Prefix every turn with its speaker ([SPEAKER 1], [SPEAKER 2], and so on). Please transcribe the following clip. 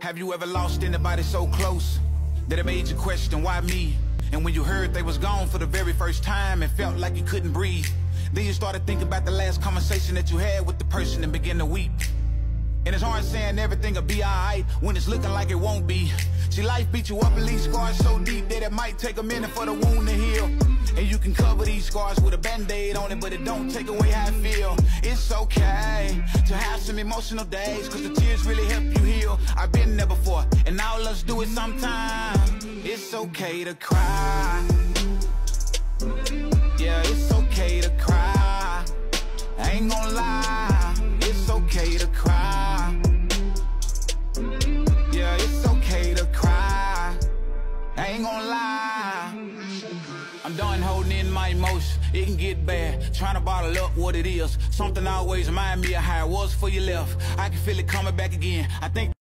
[SPEAKER 1] Have you ever lost anybody so close that it made you question why me? And when you heard they was gone for the very first time, it felt like you couldn't breathe. Then you started thinking about the last conversation that you had with the person and began to weep. And it's hard saying everything will be alright when it's looking like it won't be. See, life beat you up and leave scars so deep that it might take a minute for the wound to heal. And you can cover these scars with a band-aid on it, but it don't take away how I feel. It's okay to have some emotional days, cause the tears really help you heal. I've been there before, and now let's do it sometime. It's okay to cry. Yeah, it's okay to cry. I ain't gonna lie, it's okay to cry. Yeah, it's okay to cry. I ain't gonna lie. I'm done holding in my emotions. It can get bad, trying to bottle up what it is. Something always remind me of how it was before you left. I can feel it coming back again. I think